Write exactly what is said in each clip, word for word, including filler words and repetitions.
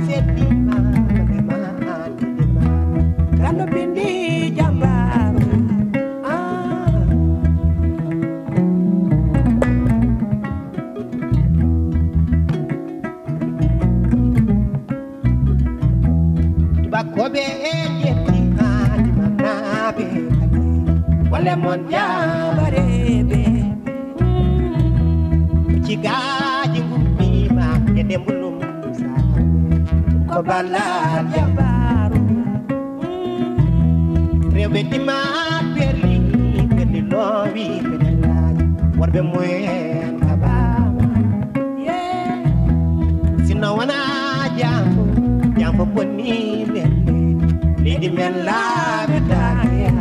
setima ma kando bindi jambaru ah bakobe ejeti hadi manabe wale mon jabarebe cigaji ngummi ma yede mbulum sa ko bala jambaru rewbe dima perli perli lowi perli laji warbe moyen kabama ye sino wana jambo jambo bonni belle lidi men la bedaya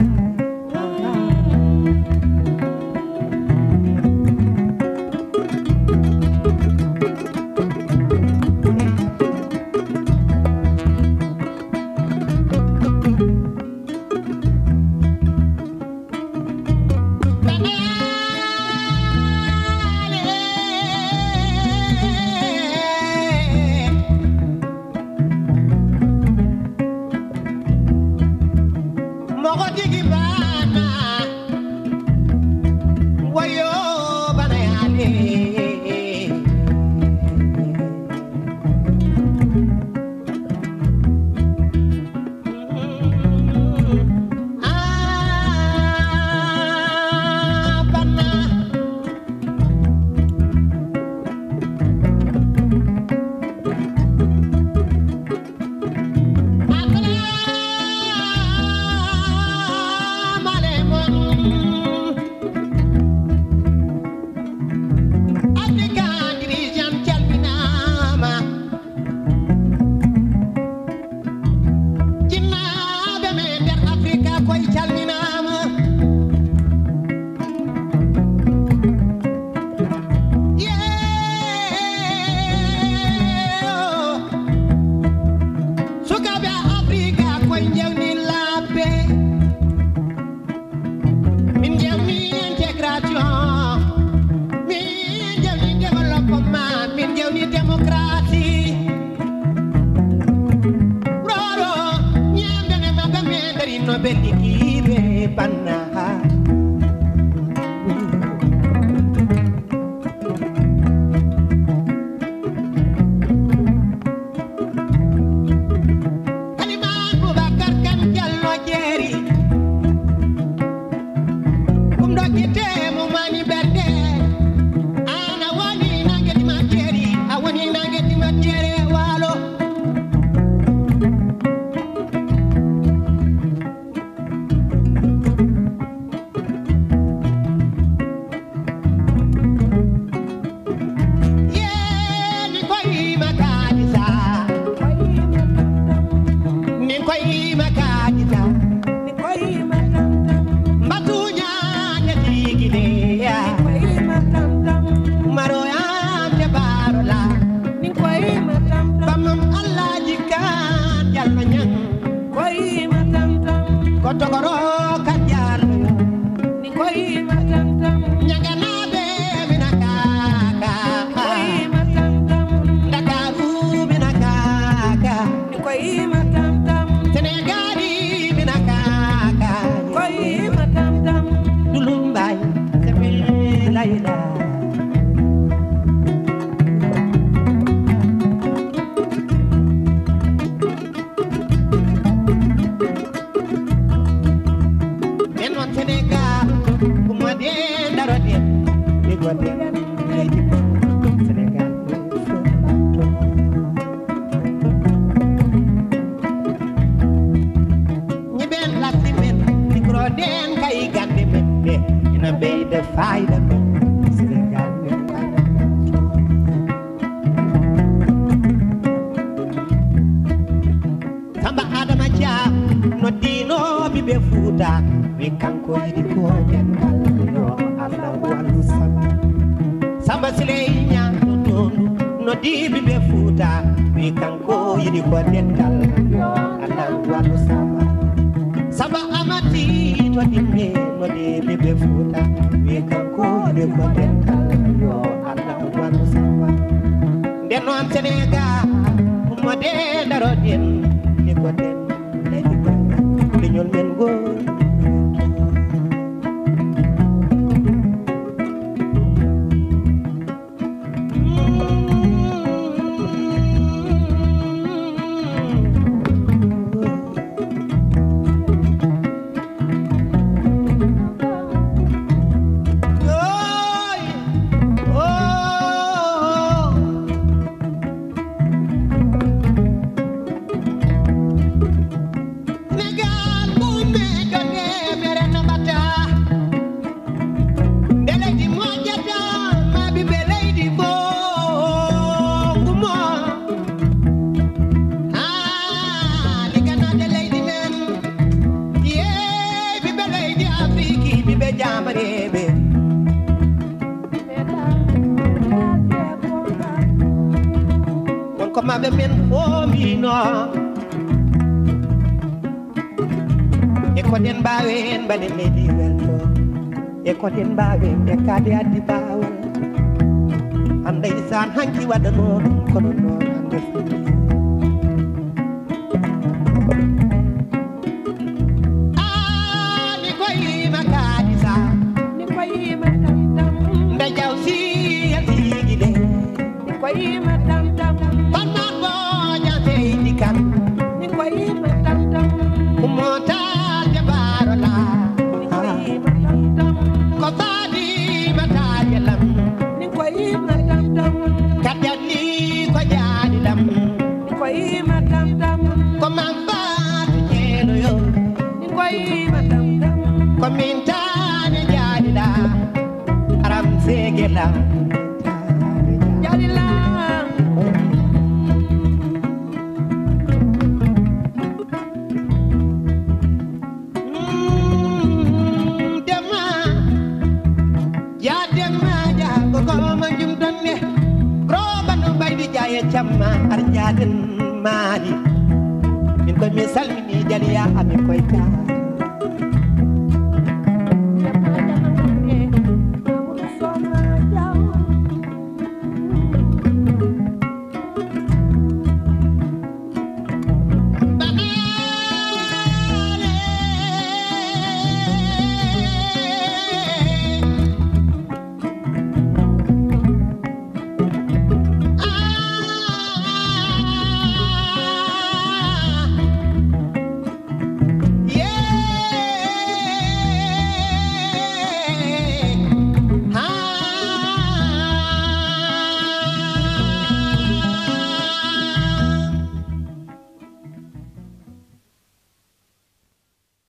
de daro den e ko den e ko li ñol men go maɓe men foomino e koɗen mbawen mbaɗen leydi welto e koɗen mbawen dekkade addi bawal hande isan hanki waɗano ɗum kono noon hande ni koyima kadisa ni koyima tam tam nde jaw siya sigi de ni koyima tam tam komintane jadila aram segela jadila mm, dema ya dema ja ko ko ma jum donne roba no baydi jaye chamma ar jaden mali min ko mi salmini jaliya ami koy ta